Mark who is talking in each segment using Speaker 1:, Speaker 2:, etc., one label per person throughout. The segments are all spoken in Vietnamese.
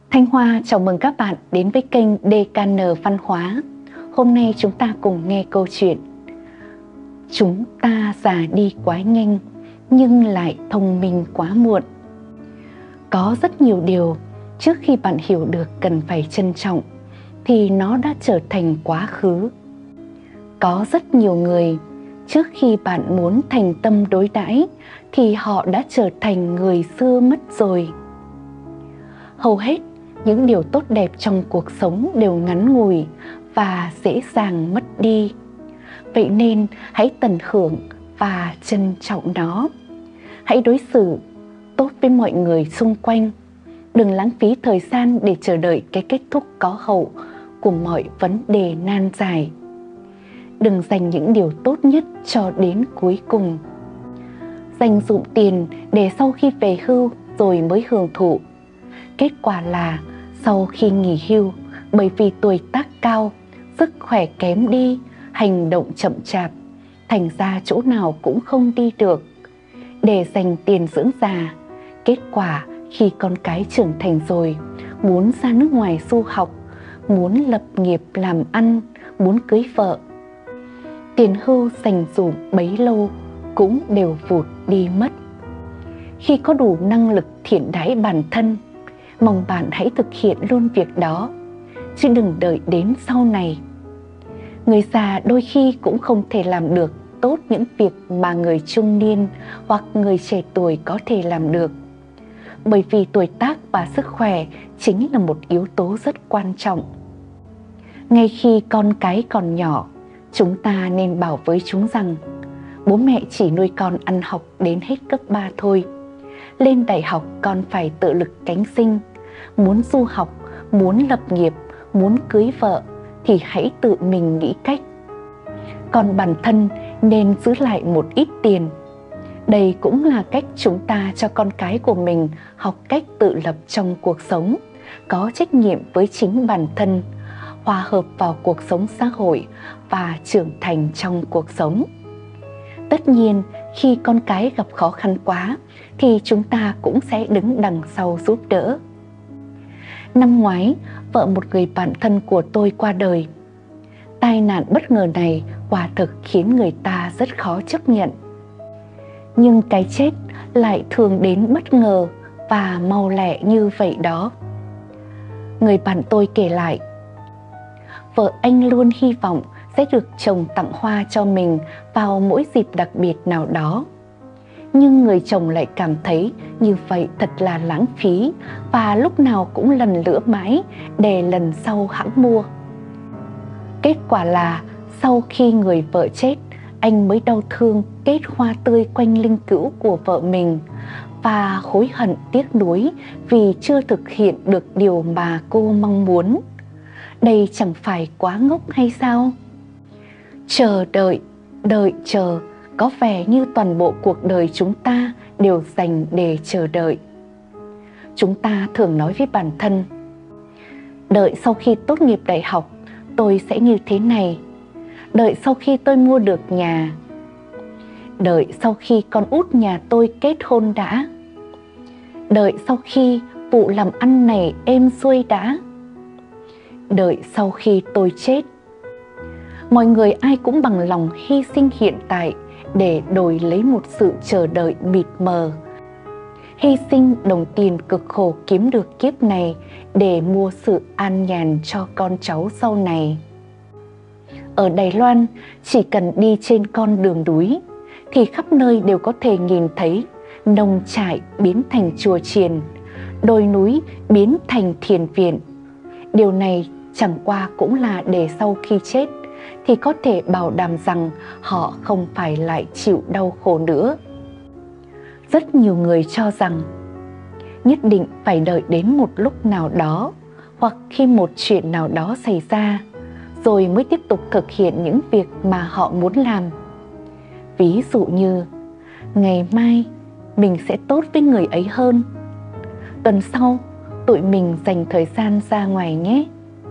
Speaker 1: Thanh Hoa chào mừng các bạn đến với kênh DKN Văn hóa. Hôm nay chúng ta cùng nghe câu chuyện Chúng ta già đi quá nhanh nhưng lại thông minh quá muộn. Có rất nhiều điều trước khi bạn hiểu được cần phải trân trọng thì nó đã trở thành quá khứ. Có rất nhiều người trước khi bạn muốn thành tâm đối đãi thì họ đã trở thành người xưa mất rồi. Hầu hết những điều tốt đẹp trong cuộc sống đều ngắn ngủi và dễ dàng mất đi. Vậy nên hãy tận hưởng và trân trọng nó. Hãy đối xử tốt với mọi người xung quanh. Đừng lãng phí thời gian để chờ đợi cái kết thúc có hậu của mọi vấn đề nan giải. Đừng dành những điều tốt nhất cho đến cuối cùng. Dành dụm tiền để sau khi về hưu rồi mới hưởng thụ. Kết quả là sau khi nghỉ hưu, bởi vì tuổi tác cao, sức khỏe kém đi, hành động chậm chạp, thành ra chỗ nào cũng không đi được. Để dành tiền dưỡng già, kết quả khi con cái trưởng thành rồi, muốn ra nước ngoài du học, muốn lập nghiệp làm ăn, muốn cưới vợ. Tiền hưu dành dụm bấy lâu cũng đều vụt đi mất. Khi có đủ năng lực thiện đãi bản thân, mong bạn hãy thực hiện luôn việc đó, chứ đừng đợi đến sau này. Người già đôi khi cũng không thể làm được tốt những việc mà người trung niên hoặc người trẻ tuổi có thể làm được. Bởi vì tuổi tác và sức khỏe chính là một yếu tố rất quan trọng. Ngay khi con cái còn nhỏ, chúng ta nên bảo với chúng rằng bố mẹ chỉ nuôi con ăn học đến hết cấp 3 thôi. Lên đại học con phải tự lực cánh sinh. Muốn du học, muốn lập nghiệp, muốn cưới vợ thì hãy tự mình nghĩ cách. Còn bản thân nên giữ lại một ít tiền. Đây cũng là cách chúng ta cho con cái của mình học cách tự lập trong cuộc sống, có trách nhiệm với chính bản thân, hòa hợp vào cuộc sống xã hội và trưởng thành trong cuộc sống. Tất nhiên, khi con cái gặp khó khăn quá thì chúng ta cũng sẽ đứng đằng sau giúp đỡ. Năm ngoái, vợ một người bạn thân của tôi qua đời. Tai nạn bất ngờ này quả thực khiến người ta rất khó chấp nhận. Nhưng cái chết lại thường đến bất ngờ và mau lẹ như vậy đó. Người bạn tôi kể lại, vợ anh luôn hy vọng sẽ được chồng tặng hoa cho mình vào mỗi dịp đặc biệt nào đó. Nhưng người chồng lại cảm thấy như vậy thật là lãng phí và lúc nào cũng lần lữa mãi để lần sau hẵng mua. Kết quả là sau khi người vợ chết, anh mới đau thương kết hoa tươi quanh linh cữu của vợ mình và hối hận tiếc nuối vì chưa thực hiện được điều mà cô mong muốn. Đây chẳng phải quá ngốc hay sao? Chờ đợi, đợi chờ, có vẻ như toàn bộ cuộc đời chúng ta đều dành để chờ đợi. Chúng ta thường nói với bản thân, đợi sau khi tốt nghiệp đại học, tôi sẽ như thế này. Đợi sau khi tôi mua được nhà. Đợi sau khi con út nhà tôi kết hôn đã. Đợi sau khi vụ làm ăn này êm xuôi đã. Đợi sau khi tôi chết. Mọi người ai cũng bằng lòng hy sinh hiện tại để đổi lấy một sự chờ đợi mịt mờ. Hy sinh đồng tiền cực khổ kiếm được kiếp này để mua sự an nhàn cho con cháu sau này. Ở Đài Loan, chỉ cần đi trên con đường núi thì khắp nơi đều có thể nhìn thấy nông trại biến thành chùa chiền, đồi núi biến thành thiền viện. Điều này chẳng qua cũng là để sau khi chết thì có thể bảo đảm rằng họ không phải lại chịu đau khổ nữa. Rất nhiều người cho rằng nhất định phải đợi đến một lúc nào đó hoặc khi một chuyện nào đó xảy ra rồi mới tiếp tục thực hiện những việc mà họ muốn làm. Ví dụ như, ngày mai mình sẽ tốt với người ấy hơn. Tuần sau, tụi mình dành thời gian ra ngoài nhé.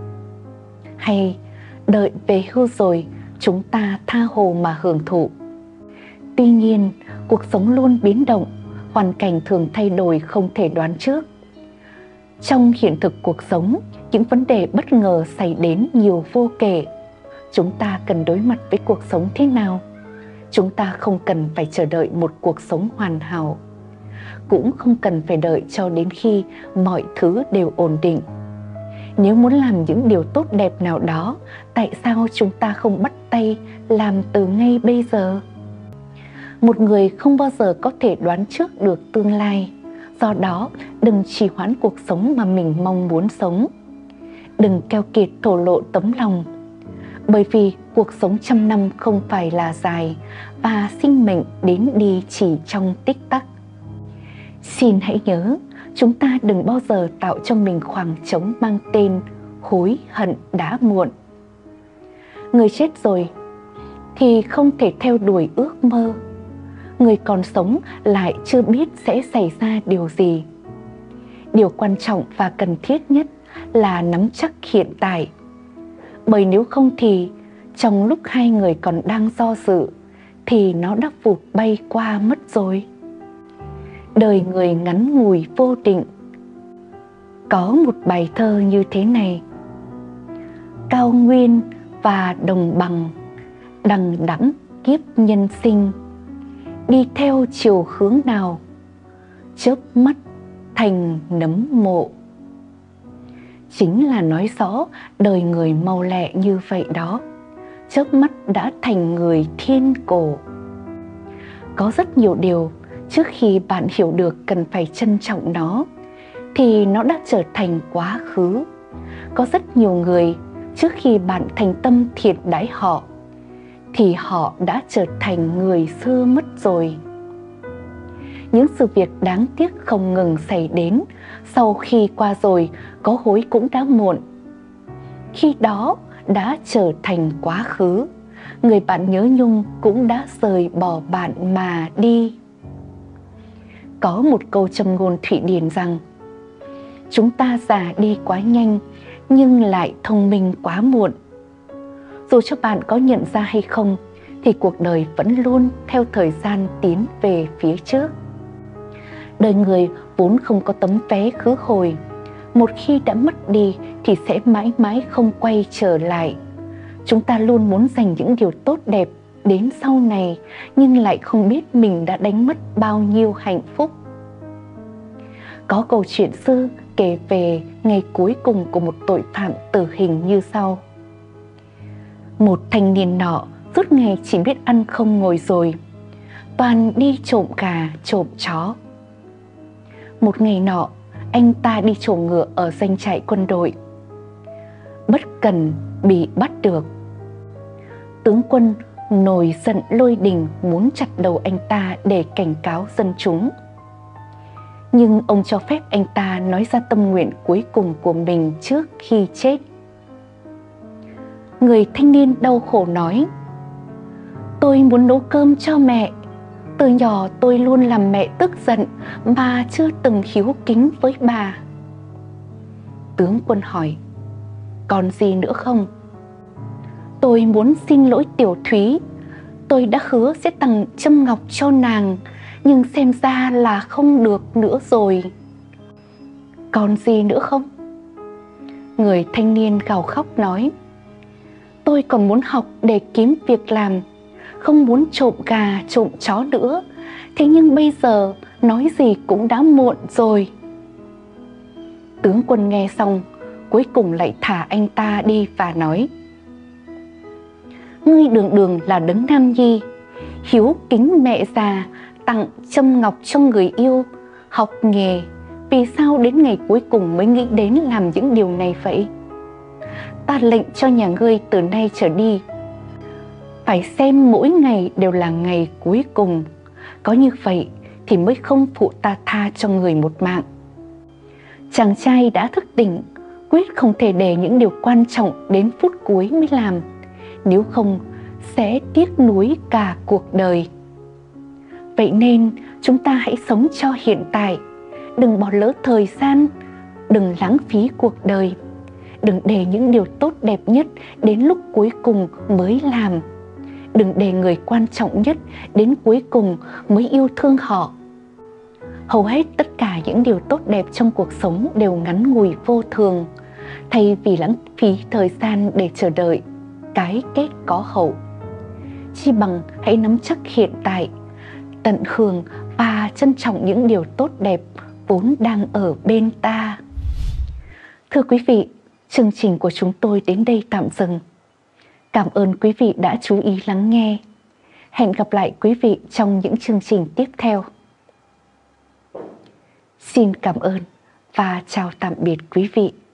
Speaker 1: Hay, đợi về hưu rồi, chúng ta tha hồ mà hưởng thụ. Tuy nhiên, cuộc sống luôn biến động, hoàn cảnh thường thay đổi không thể đoán trước. Trong hiện thực cuộc sống, những vấn đề bất ngờ xảy đến nhiều vô kể. Chúng ta cần đối mặt với cuộc sống thế nào? Chúng ta không cần phải chờ đợi một cuộc sống hoàn hảo, cũng không cần phải đợi cho đến khi mọi thứ đều ổn định. Nếu muốn làm những điều tốt đẹp nào đó, tại sao chúng ta không bắt tay làm từ ngay bây giờ? Một người không bao giờ có thể đoán trước được tương lai. Do đó, đừng trì hoãn cuộc sống mà mình mong muốn sống. Đừng keo kiệt thổ lộ tấm lòng. Bởi vì cuộc sống 100 năm không phải là dài, và sinh mệnh đến đi chỉ trong tích tắc. Xin hãy nhớ, chúng ta đừng bao giờ tạo cho mình khoảng trống mang tên hối hận đã muộn. Người chết rồi thì không thể theo đuổi ước mơ. Người còn sống lại chưa biết sẽ xảy ra điều gì. Điều quan trọng và cần thiết nhất là nắm chắc hiện tại. Bởi nếu không thì trong lúc hai người còn đang do dự thì nó đã vụt bay qua mất rồi. Đời người ngắn ngủi vô định. Có một bài thơ như thế này: cao nguyên và đồng bằng, đằng đẵng kiếp nhân sinh, đi theo chiều hướng nào, chớp mắt thành nấm mộ. Chính là nói rõ đời người mau lẹ như vậy đó, chớp mắt đã thành người thiên cổ. Có rất nhiều điều trước khi bạn hiểu được cần phải trân trọng nó thì nó đã trở thành quá khứ. Có rất nhiều người trước khi bạn thành tâm thiện đãi họ thì họ đã trở thành người xưa mất rồi. Những sự việc đáng tiếc không ngừng xảy đến, sau khi qua rồi có hối cũng đã muộn. Khi đó đã trở thành quá khứ, người bạn nhớ nhung cũng đã rời bỏ bạn mà đi. Có một câu châm ngôn Thụy Điển rằng: chúng ta già đi quá nhanh nhưng lại thông minh quá muộn. Dù cho bạn có nhận ra hay không thì cuộc đời vẫn luôn theo thời gian tiến về phía trước. Đời người vốn không có tấm vé khứ hồi. Một khi đã mất đi thì sẽ mãi mãi không quay trở lại. Chúng ta luôn muốn dành những điều tốt đẹp đến sau này, nhưng lại không biết mình đã đánh mất bao nhiêu hạnh phúc. Có câu chuyện xưa kể về ngày cuối cùng của một tội phạm tử hình như sau. Một thanh niên nọ suốt ngày chỉ biết ăn không ngồi rồi, toàn đi trộm gà trộm chó. Một ngày nọ, anh ta đi trộm ngựa ở doanh trại quân đội. Bất cẩn bị bắt được. Tướng quân nổi giận lôi đình muốn chặt đầu anh ta để cảnh cáo dân chúng. Nhưng ông cho phép anh ta nói ra tâm nguyện cuối cùng của mình trước khi chết. Người thanh niên đau khổ nói: tôi muốn nấu cơm cho mẹ. Từ nhỏ tôi luôn làm mẹ tức giận mà chưa từng hiếu kính với bà. Tướng quân hỏi: còn gì nữa không? Tôi muốn xin lỗi Tiểu Thúy. Tôi đã hứa sẽ tặng châm ngọc cho nàng, nhưng xem ra là không được nữa rồi. Còn gì nữa không? Người thanh niên gào khóc nói: tôi còn muốn học để kiếm việc làm, không muốn trộm gà trộm chó nữa. Thế nhưng bây giờ nói gì cũng đã muộn rồi. Tướng quân nghe xong, cuối cùng lại thả anh ta đi và nói: ngươi đường đường là đấng nam nhi, hiếu kính mẹ già, tặng châm ngọc cho người yêu, học nghề, vì sao đến ngày cuối cùng mới nghĩ đến làm những điều này vậy? Ta lệnh cho nhà ngươi từ nay trở đi phải xem mỗi ngày đều là ngày cuối cùng. Có như vậy thì mới không phụ ta tha cho người một mạng. Chàng trai đã thức tỉnh, quyết không thể để những điều quan trọng đến phút cuối mới làm, nếu không sẽ tiếc nuối cả cuộc đời. Vậy nên chúng ta hãy sống cho hiện tại, đừng bỏ lỡ thời gian, đừng lãng phí cuộc đời, đừng để những điều tốt đẹp nhất đến lúc cuối cùng mới làm, đừng để người quan trọng nhất đến cuối cùng mới yêu thương họ. Hầu hết tất cả những điều tốt đẹp trong cuộc sống đều ngắn ngủi vô thường. Thay vì lãng phí thời gian để chờ đợi cái kết có hậu, chi bằng hãy nắm chắc hiện tại, tận hưởng và trân trọng những điều tốt đẹp vốn đang ở bên ta. Thưa quý vị, chương trình của chúng tôi đến đây tạm dừng. Cảm ơn quý vị đã chú ý lắng nghe. Hẹn gặp lại quý vị trong những chương trình tiếp theo. Xin cảm ơn và chào tạm biệt quý vị.